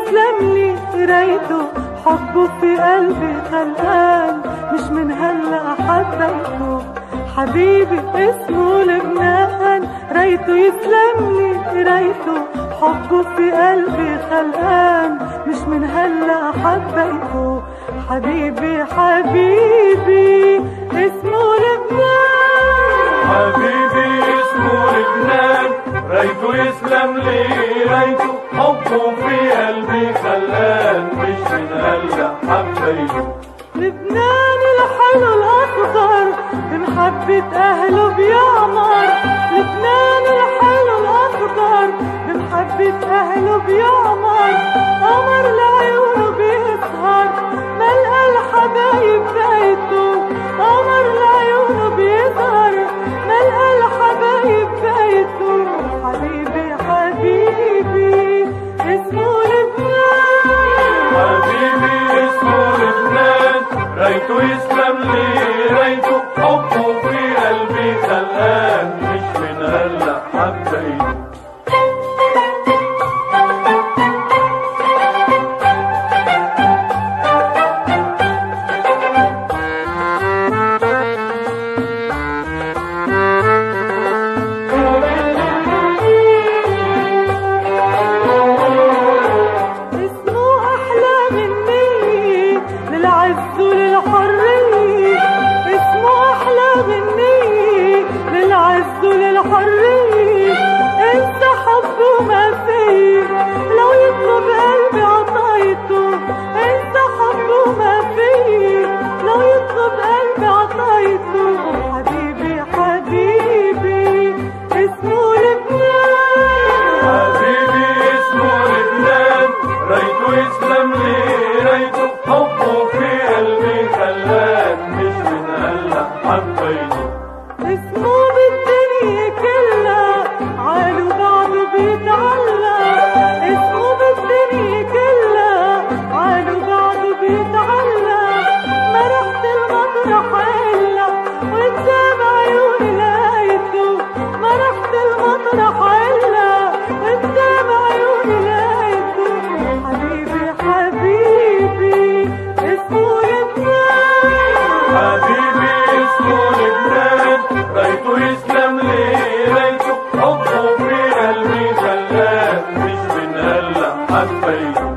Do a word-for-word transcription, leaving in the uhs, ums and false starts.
يسلم لي قرايته، حبه في قلبي خلقان، مش من هلا حبيته. حبيبي اسمه لبنان، رايته يسلم لي قرايته، حبه في قلبي خلقان، مش من هلا حبيته. حبيبي حبيبي اسمه لبنان، حبيبي اسمه لبنان، رايته يسلم لي رايته، حبه في قلبي خلقان، مش من هلا حبيته. لبنان الحلو الأخضر بمحبة أهله بيعمر، لبنان الحلو الأخضر بمحبة أهله بيعمر، قمر لعيونه بيسهر ملقى الحبايب بيته، قمر لعيونه بيسهر ملقى الحبايب بيته. حبيبي حبيبي اسمه لبنان، حبيبي اسمه لبنان، رايته يسلم لي رايته، حبه في قلبي خلقان، مش من هلا حبيته. للعز وللحرية، اسمه أحلى غنية، للعز وللحرية، انت حبه ما فيه، لو يطلب قلبي عطايته، انت حبه ما فيه، لو يطلب قلبي عطايته. حبيبي حبيبي اسمه لبنان، حبيبي اسمه لبنان، رايته يسلم لي رايته، حبه في قلبي خلان، مش من هلا حبيته. اسمه بالدنيا كلها عالو بعضه بيتعلق، اسمه بالدنيا كلها عالو بعضه بيتعلق، ما رحت المطرح إلا قدام عيوني لقيته، ما رحت المطرح إلا قدام عيوني لقيته. حبيبي حبيبي اسمه لبنان، حبيبي اسمه لبنان، رايته يسلم لي رايته، حبه في قلبي خلان، مش من هلا حبيته.